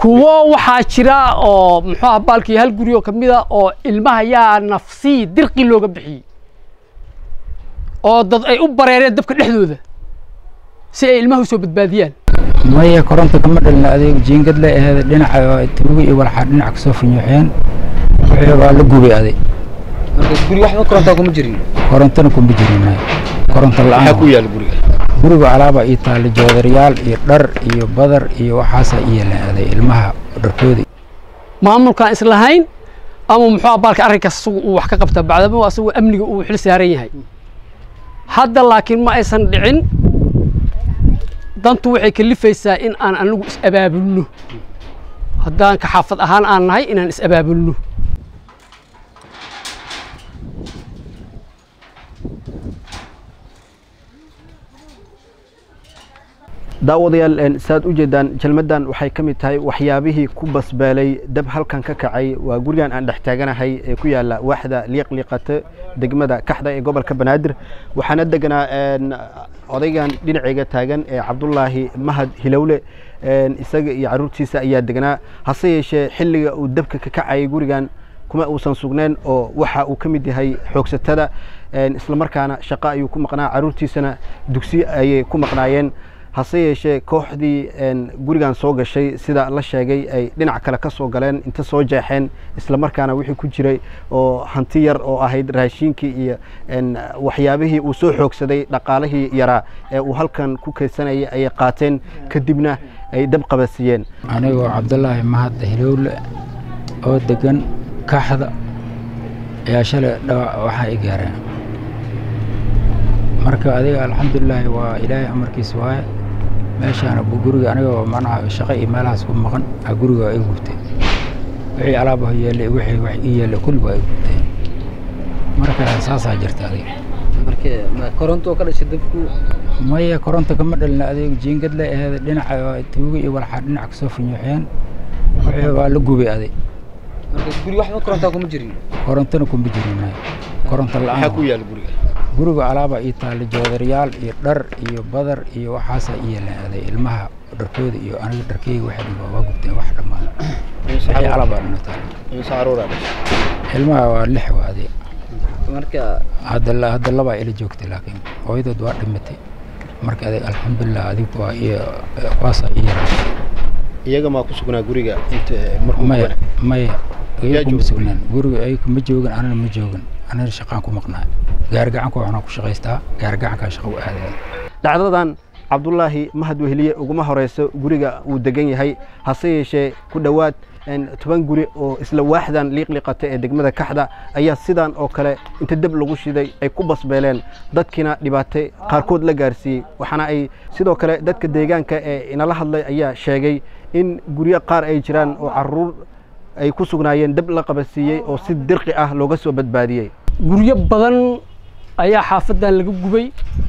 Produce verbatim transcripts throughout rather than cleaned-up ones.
kuwo waxaa jira oo muxuu ahaa baalkii hal guri oo kamid ah oo ilmaha yaa nafsi dirqi looga bixiyay oo dad ay u bareereen dabka dhexdooda si ay ilmaha u soo badbaadiyaan maya koronto kama dhalna adeeg jiingad la ahayd dhinaca tuugo iyo walxa dhinaca ka soo funyoxeen wixii waa la gubay adeeg marka guri waxba koronto kuma jirin korontona kuma jirin koronto la'aan waxa ku yaal guriga guriga alaaba ay taal joodariyaal iyo dhar iyo badar iyo waxaas ay yeelanaaday ilmaha dharkooda maamulka islahayn ama muxuu ahaa baalka arrinkaas uu wax ka qabta bacdama asagoo amniga uu xil saaran yahay hadda laakiin ma aysan dhicin dantu waxay kalifaysaa in aan anagu is abaabulno haddaan ka xaafad ahaan aan nahay inaan is abaabulno daawadayaal saad u jeedaan jalmadan waxay ka mid tahay waxyaabihii ku basbaalay dab halkan ka kacay waa gurigan aan dhex taaganahay ee ku yaala waaxda liiqliiqata degmada kaxda ee gobolka banaadir waxaana deganaa odaygan dhinacayga taagan ee cabdullaahi mahad hilowle isaga iyo caruurtiisa ayaa deganaa hase yeeshee xilliga uu dabka ka kacayay gurigan kuma uusan sugneen oo waxa uu ka mid yahay xoogsatada isla markaana shaqo ayuu ku maqnaa caruurtiisana dugsi ayay ku maqnaayeen hase yeeshee kooxdii gurigan soo gashay sida la sheegay ay dhinac kale ka soo galeen inta soo jeexeen isla markaana wixii ku jiray oo hanti yar oo ahayd raashinkii iyo waxyaabihii uu soo xoogsaday dhaqaalihii yaraa ee uu halkan ku kaydsanayay ayay qaateen kadibna ay dab qabasiiyeen anigoo cabdullaahi mahad hilowle oo degan kaxda ayaa shalay waxaa i gaareen marka adiga alxamdulilaahi waa ilaahay amarkiisa waaye meeshaana guriga anigoo macnaha shaqo iyo meelahaas ku maqan a guriga ay gubtay wixii alaaba yeelay wixii wax ii yeelay kulba ay gubtay marka saasaa jirta adiga marka ma koronto ka dhashay dabku maya koronto kama dhalna adeeg jiingad la ahayd dhinaca tuugo iyo walxa dhinaca ka soo funyoxeen wixii waa la gubay adeeg marka guri waxba koronto kuma jirin korontona kuma jirin koronto la'aan waxa ku yaal guriga guriga alaaba ay taal joodariyaal iyo dhar iyo badar iyo waxaas ay yeelanaaday ilmaha dharkooda iyo aniga dharkeyga waxa dhiba waa gubtay wax dhamaan wixii alaaba dhana taal saarura ilmaha waa lix waadi marka hadda hadda laba ila joogtay laakiin hooyadood waa dhimatay marka adeeg alxamdulillah adig waa iyo qaasa iyo iyaga ma ku sugnaa guriga inta markuu maya maya iyaga ma sugnaan guriga ay ma joogan anana ma joogan anana shaqaan ku maqnaa gaar gacan ku waxaan ku shaqaystaa gaar gacan ka shaqo aaday dhacdadan cabdullaahi mahad weheliye uguma horeyso guriga uu degan yahay hase yeeshee ku dhowaad toban guri oo isla waaxdan liiqliiqata ee degmada kaxda ayaa sidan oo kale inta dab lagu shiday ay ku basbeeleen dadkiina dhibaatay qaarkood la gaarsiiyey waxaana ay sidoo kale dadka deegaanka ee inala hadlay ayaa sheegay in guryo qaar ay jiraan oo caruur ay ku sugnaayeen dab la qabasiiyey oo si dirqi ah looga soo badbaadiyey guryo badan ayaa xaafadan laga gubay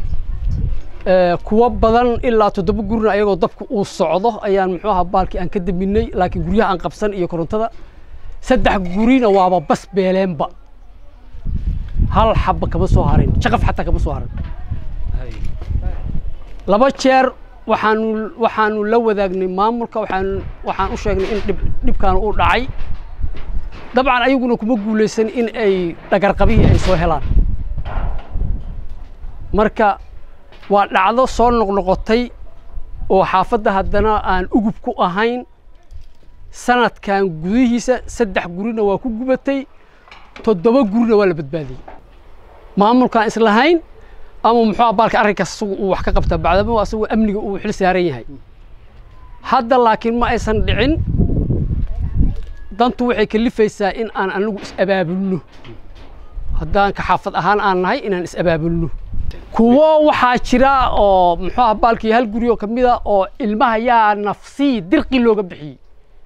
kuwa badan ilaa toddoba gurina ayagoo dabku uu socdo ayaan muxuu ahaa baalkii aan ka daminay laakiin guryaha aan qabsan iyo korontada saddex gurina waaba bas beeleenba hal xabba kama soo harin shaqaf xataa kama soo harin laba jeer waxaanu waxaanu la wadaagnay maamulka waxaan waxaan u sheegnay in dhib dhibkaan uu dhacay dabcan ayaguna kuma guulaysan in ay dhagarqabihii ay soo helaan marka waa dhacdo soo noqnoqotay oo xaafadda haddana aan ugub ku ahayn sanadkan gudihiisa saddex gurina waa ku gubatay toddoba gurina waa la badbaadiyey maamulkaan islahayn ama muxuu ahaa baalka arrinkaas uu wax ka qabta bacdama asagoo amniga uu xil saaran yahay hadda laakiin ma aysan dhicin dantu waxay kalifaysaa in aan anagu is abaabulno haddaan ka xaafad ahaan aan nahay inaan is abaabulno kuwo waxaa jira oo muxuu ahaa baalkii hal guri oo kamid ah oo ilmaha yaa nafsi dirqi looga bixiyey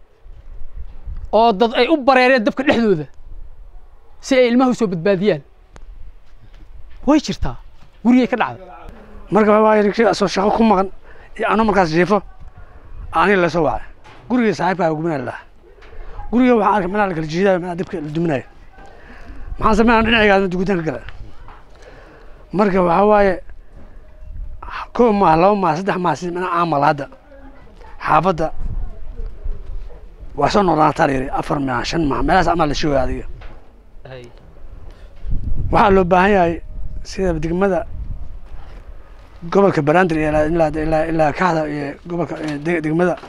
oo dad ay u bareereen dabka dhexdooda si ay ilmaha u soo badbaadiyaan way jirtaa gurigay ka dhacday marka waa soo shaqo ku maqan ano markaas jiifo aniga la soo wacay guriga saaxiibka gubinaa la guriga waxaan arkay meelaha la kala jiidayo meelaha dabka la duminayo maxaan sameynaa dhinacayga dugitaanka kale marka waxa waaye koob maah laba maah saddex maah si mana caamal hadda xaafadda وعشان نورنا تاريخ أفر من عشان ما ما لازم أعمل شو هذه هاي وحلو بهاي سيدا بدك ماذا قبل كبراندر إلى إلى إلى إلى كهذا قبل دق دق ماذا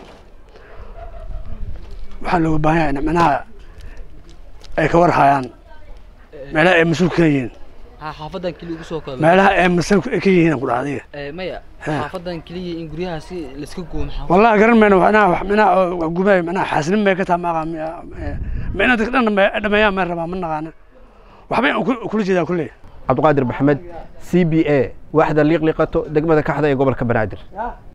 وحلو بهاي معناها أي كور حيان ما لا مسؤول كيين ها حافظا كلي وسوق ما لا مسؤول كيين أقول هذه مايا حافظا كلي إن قريها سي لسكوكو محافظ والله قرن من وأنا منا قبائل منا حاسين ما كتام ما منا تقدر ما ما يا مرة ما منا أنا وحبين كل كل جدا كله عبد القادر محمد سي بي اي واحدة اللي قلقته دقمة كحدة يقبل كبنادر